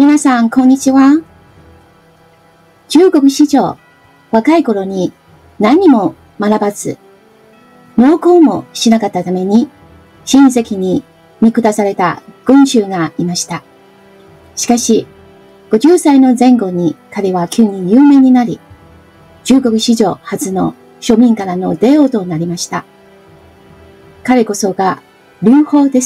皆さん、こんにちは。中国史上、若い頃に何も学ばず、農耕もしなかったために、親戚に見下された群衆がいました。しかし、50歳の前後に彼は急に有名になり、中国史上初の庶民からの帝王となりました。彼こそが劉邦です。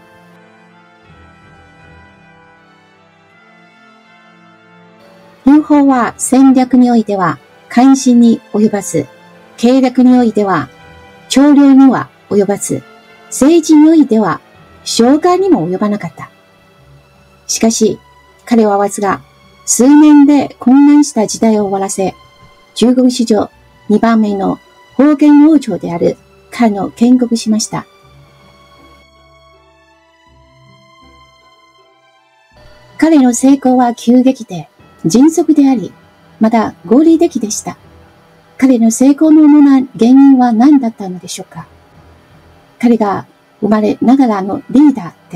劉邦は戦略においては関心に及ばず、計略においては長領には及ばず、政治においては将官にも及ばなかった。しかし、彼はわずか数年で混乱した時代を終わらせ、中国史上2番目の封建王朝である漢を建国しました。彼の成功は急激で迅速であり、また合理的でした。彼の成功の主な原因は何だったのでしょうか。彼が生まれながらのリーダーです。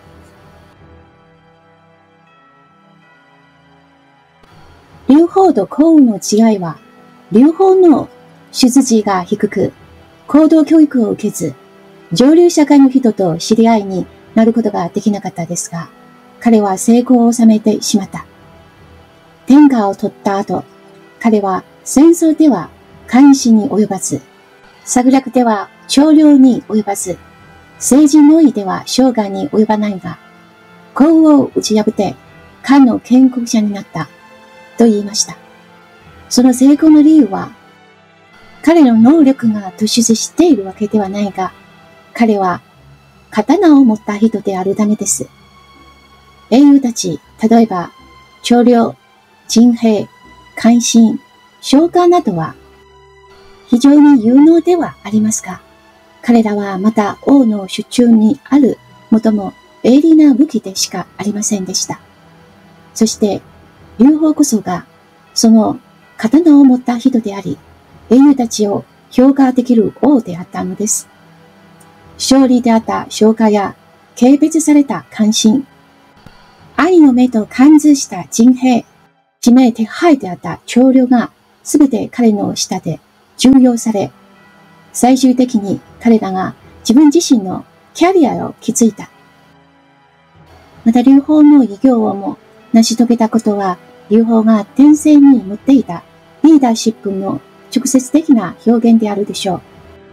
劉邦と項羽の違いは、劉邦の出自が低く、高等教育を受けず、上流社会の人と知り合いになることができなかったですが、彼は成功を収めてしまった。天下を取った後、彼は戦争では監視に及ばず、策略では長領に及ばず、政治の意では将官に及ばないが、項羽を打ち破って漢の建国者になったと言いました。その成功の理由は、彼の能力が突出しているわけではないが、彼は刀を持った人であるためです。英雄たち、例えば長領、陳平、韓信、将官などは非常に有能ではありますが、彼らはまた王の手中にある最も鋭利な武器でしかありませんでした。そして、劉邦こそがその刀を持った人であり、英雄たちを評価できる王であったのです。勝利であった将官や軽蔑された韓信、兄の目と貫通した陳平、指名手配であった長領がすべて彼の下で重用され、最終的に彼らが自分自身のキャリアを築いた。また劉邦の偉業をも成し遂げたことは、劉邦が天性に持っていたリーダーシップの直接的な表現であるでしょ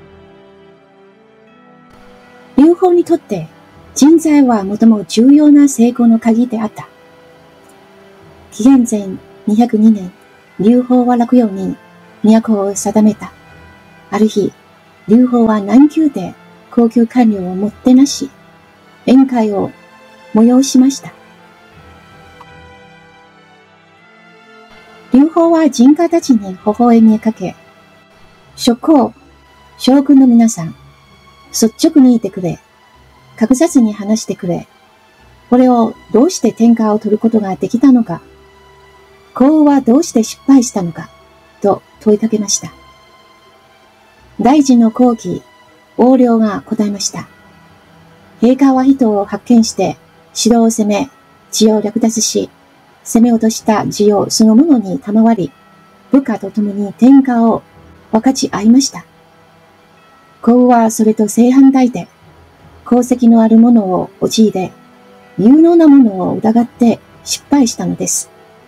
う。劉邦にとって人材は最も重要な成功の鍵であった。紀元前202年、劉邦は洛陽に都を定めた。ある日、劉邦は南宮で高級官僚をもってなし、宴会を催しました。劉邦は人家たちに微笑みかけ、諸侯、将軍の皆さん、率直にいてくれ、隠さずに話してくれ、これをどうして天下を取ることができたのか、項羽はどうして失敗したのか、と問いかけました。大臣の後期、王陵が答えました。陛下は人を発見して、城を攻め、地を略奪し、攻め落とした地をそのものに賜り、部下と共に天下を分かち合いました。項羽はそれと正反対で、功績のある者を陥れ、有能な者を疑って失敗したのです。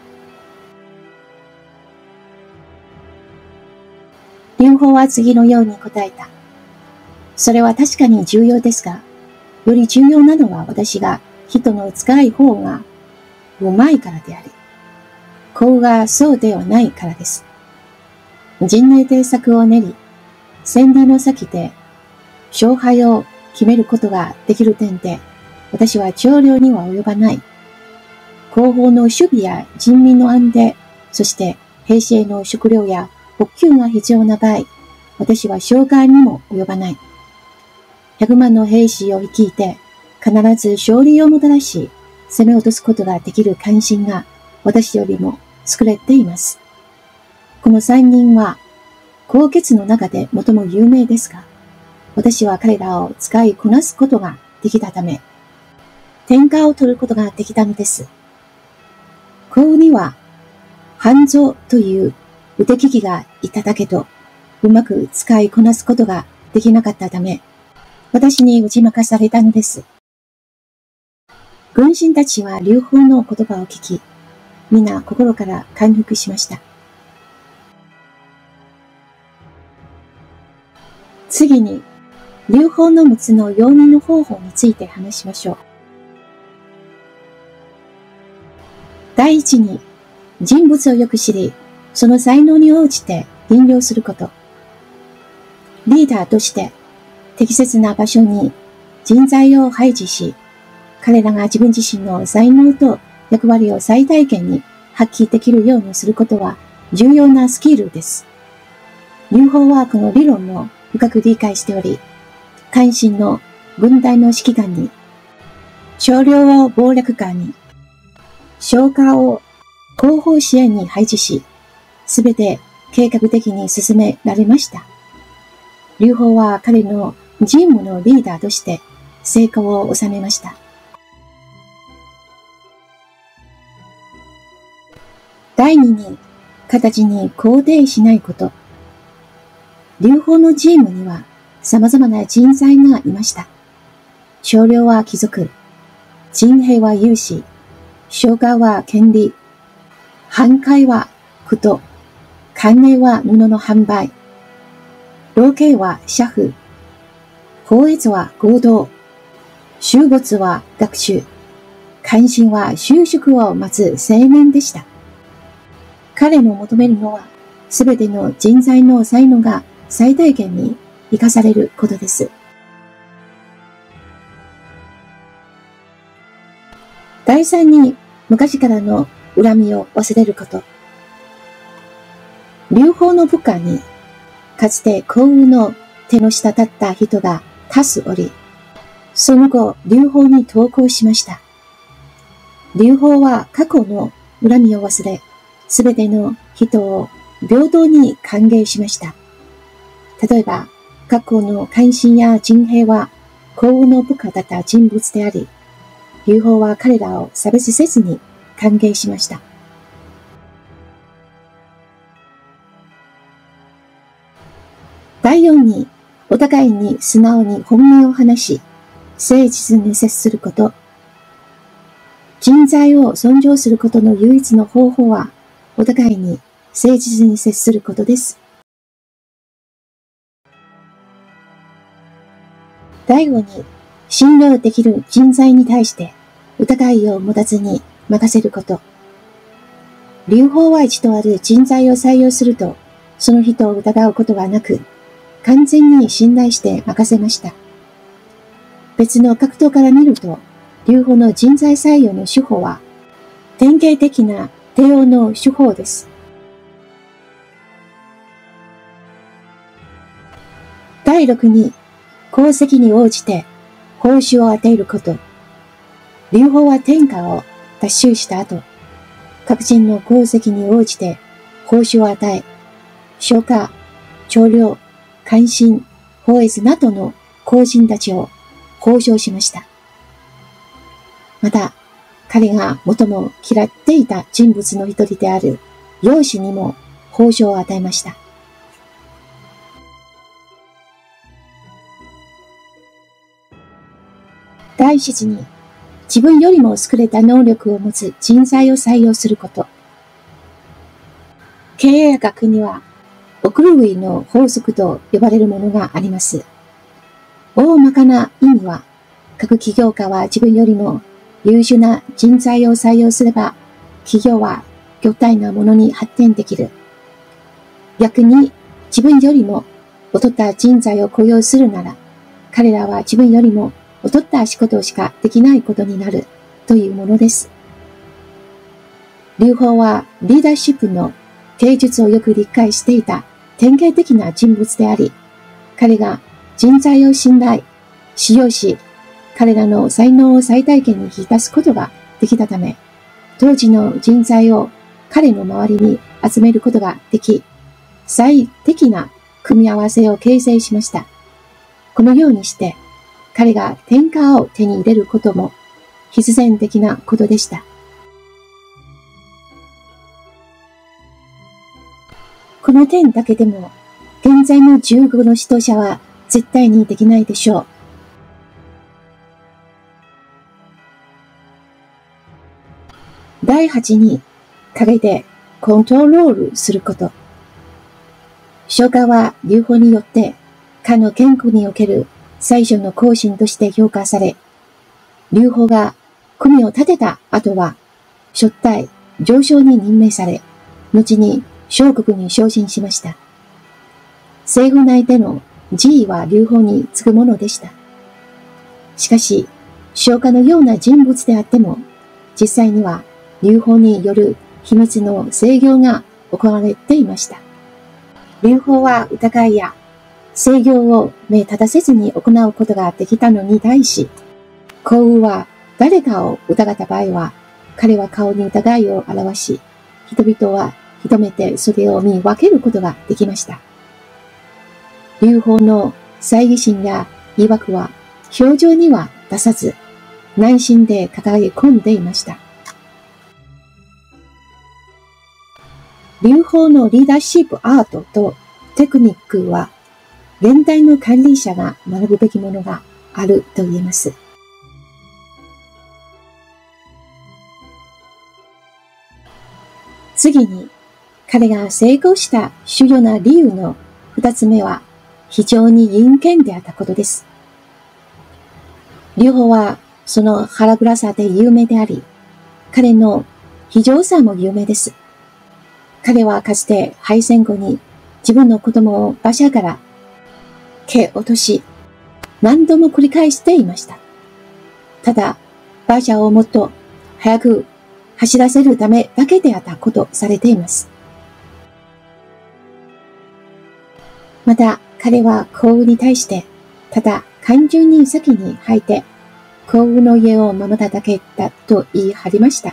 劉邦は次のように答えた。それは確かに重要ですが、より重要なのは私が人の使い方がうまいからであり、項羽がそうではないからです。陣内政策を練り、戦利の先で勝敗を決めることができる点で、私は長領には及ばない。後方の守備や人民の安定、そして兵士への食料や補給が必要な場合、私は将官にも及ばない。100万の兵士を率いて、必ず勝利をもたらし、攻め落とすことができる関心が私よりも優れています。この3人は、高傑の中で最も有名ですが、私は彼らを使いこなすことができたため、天下を取ることができたのです。 幸運には、半蔵という腕利きがいただけど、うまく使いこなすことができなかったため、私に打ち負かされたのです。軍人たちは劉邦の言葉を聞き、皆心から感服しました。次に、劉邦の6つの容認の方法について話しましょう。第一に、人物をよく知り、その才能に応じて引用すること。リーダーとして適切な場所に人材を配置し、彼らが自分自身の才能と役割を最大限に発揮できるようにすることは重要なスキルです。劉邦はこの理論を深く理解しており、関心の軍隊の指揮官に、少量を謀略官に、将官を後方支援に配置し、すべて計画的に進められました。劉邦は彼のチームのリーダーとして成功を収めました。第二に、形に肯定しないこと。劉邦のチームには様々な人材がいました。少量は貴族、人兵は勇士、将官は権利、半海は苦闘、官営は布の販売、老兄は車夫、法越は合同、修没は学習、関心は就職を待つ青年でした。彼の求めるのは、すべての人材の才能が最大限に生かされることです。第三に、昔からの恨みを忘れること。劉邦の部下に、かつて幸運の手の下だった人が多数おり、その後、劉邦に投降しました。劉邦は過去の恨みを忘れ、すべての人を平等に歓迎しました。例えば、過去の関心や人兵は幸運の部下だった人物であり、劉邦は彼らを差別せずに歓迎しました。第4に、お互いに素直に本音を話し、誠実に接すること。人材を尊重することの唯一の方法は、お互いに誠実に接することです。第5に、信用できる人材に対して疑いを持たずに任せること。劉邦は一度ある人材を採用すると、その人を疑うことはなく、完全に信頼して任せました。別の角度から見ると、劉邦の人材採用の手法は、典型的な帝王の手法です。第6に、功績に応じて報酬を与えること。劉邦は天下を奪取した後、各人の功績に応じて報酬を与え、将官、長領、関心、法越などの公人たちを褒賞しました。また、彼が最も嫌っていた人物の一人である楊氏にも褒賞を与えました。第7に、自分よりも優れた能力を持つ人材を採用すること。経営学には、オクルウィの法則と呼ばれるものがあります。大まかな意味は、各起業家は自分よりも優秀な人材を採用すれば、企業は巨大なものに発展できる。逆に、自分よりも劣った人材を雇用するなら、彼らは自分よりも劣った仕事しかできないことになるというものです。劉邦はリーダーシップの芸術をよく理解していた典型的な人物であり、彼が人材を信頼、使用し、彼らの才能を最大限に引き出すことができたため、当時の人材を彼の周りに集めることができ、最適な組み合わせを形成しました。このようにして、彼が天下を手に入れることも必然的なことでした。 の点だけでも、現在の中国の指導者は絶対にできないでしょう。第8に、影でコントロールすること。消化は流法によって蚊の健康における最初の更新として評価され、流法が組を立てた後は、初代上昇に任命され、後に小国に昇進しました。政府内での地位は流法に次ぐものでした。しかし、消化のような人物であっても、実際には流法による秘密の制御が行われていました。流法は疑いや制御を目立たせずに行うことができたのに対し、幸運は誰かを疑った場合は、彼は顔に疑いを表し、人々は一目でそれを見分けることができました。流法の猜疑心や疑惑は表情には出さず、内心で抱え込んでいました。流法のリーダーシップアートとテクニックは、現代の管理者が学ぶべきものがあると言えます。次に、彼が成功した主要な理由の2つ目は、非常に陰険であったことです。流法はその腹黒さで有名であり、彼の非常さも有名です。彼はかつて敗戦後に自分の子供を馬車から蹴落とし、何度も繰り返していました。ただ、馬車をもっと早く走らせるためだけであったことされています。また、彼は幸運に対して、ただ単純に先に吐いて、幸運の家を守っただけだと言い張りました。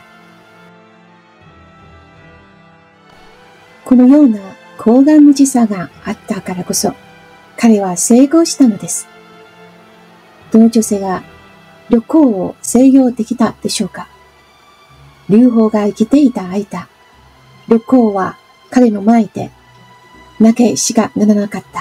このような高顔無知さがあったからこそ、彼は成功したのです。どの女性が旅行を制御できたでしょうか。流法が生きていた間、旅行は彼の前で泣けしかならなかった。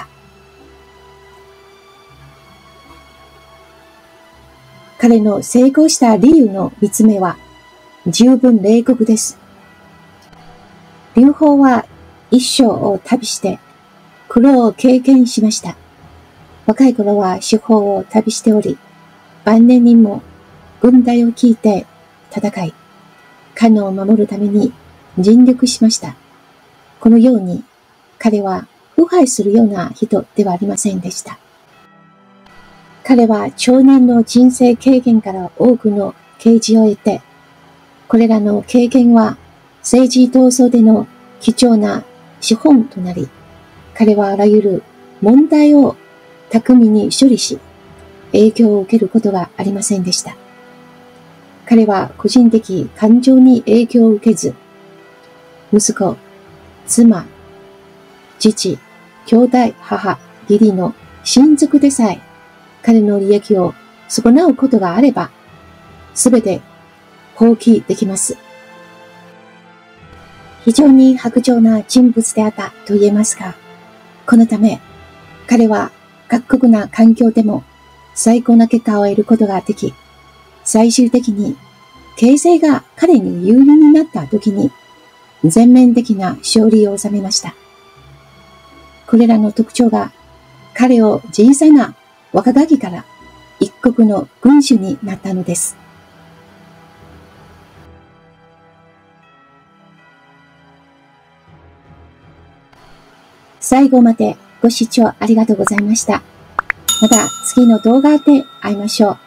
彼の成功した理由の3つ目は、十分冷酷です。流法は一生を旅して苦労を経験しました。若い頃は四方を旅しており、晩年にも軍隊を率いて戦い、彼を守るために尽力しました。このように彼は腐敗するような人ではありませんでした。彼は長年の人生経験から多くの啓示を得て、これらの経験は政治闘争での貴重な資本となり、彼はあらゆる問題を巧みに処理し、影響を受けることがありませんでした。彼は個人的感情に影響を受けず、息子、妻、父、兄弟、母、義理の親族でさえ、彼の利益を損なうことがあれば、すべて放棄できます。非常に薄情な人物であったと言えますが、このため、彼は過酷な環境でも最高な結果を得ることができ、最終的に形勢が彼に有利になった時に全面的な勝利を収めました。これらの特徴が彼を小さな若ガキから一国の軍主になったのです。最後までご視聴ありがとうございました。また次の動画で会いましょう。